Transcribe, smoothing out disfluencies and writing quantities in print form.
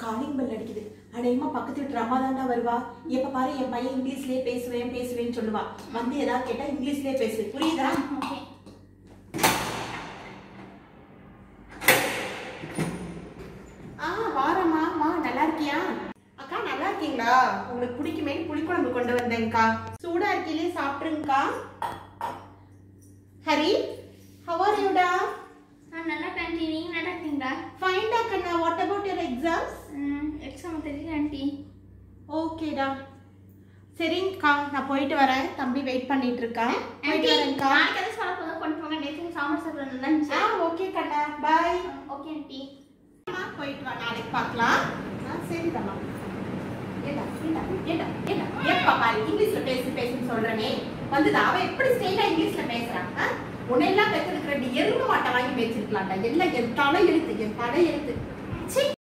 Calling bell அடிக்குது. அடேம்மா பக்கத்து வீட்டு அம்மா தாண்டா வருவா. எப்ப பாரு என் பையன் இங்கிலீஷ்லயே பேசுவேன்னு சொல்லுவா. வந்து ஏதாவது கேட்டா இங்கிலீஷ்லயே பேசு. புரியுதா? ஓகே. வாரம்மா. வா, நல்லா இருக்கியா? அக்கா நல்லா இருக்கீங்களா? உங்களுக்கு பிடிக்குமே புளிக்குழம்பு கொண்டு வந்தேன்க்கா. சூடா இருக்கையிலே சாப்பிட்டுருங்கக்கா. ஹரி, how are you டா? நான் நல்லா ஆண்டி. நீங்க நல்லா இருக்கீங்களா? Fine டா கண்ணா. What about your exams? Exam தெரியல ஆண்டி. ஓகேடா. சரிங்கக்கா, நான் போயிட்டு வரேன். தம்பி வெயிட் பண்ணிட்டு இருக்கான். போயிட்டு வரேன்க்கா. நாளைக்கு எதை சாப்பிட போதும் கொண்டு போங்க. நேற்று சாம்பார் சாப்பிட நல்லா இருந்துச்சு. ஓகே கண்ணா, பாய். Okay aunty. போயிட்டு வா, நாளைக்கு பார்க்கலாம். சரிதாம்மா. எப்ப பாரு இங்கிலீஷ்ல பேசுன்னு சொல்றனே வந்து அவ எப்படி ஸ்டைலா இங்கிலீஷ்ல பேசுறான். உன்னையெல்லாம் பெற்றிருக்கிற எருமை மாட்டை வாங்கி வச்சிருக்கலாம்டா. எல்லாம் என் தலை எழுத்து.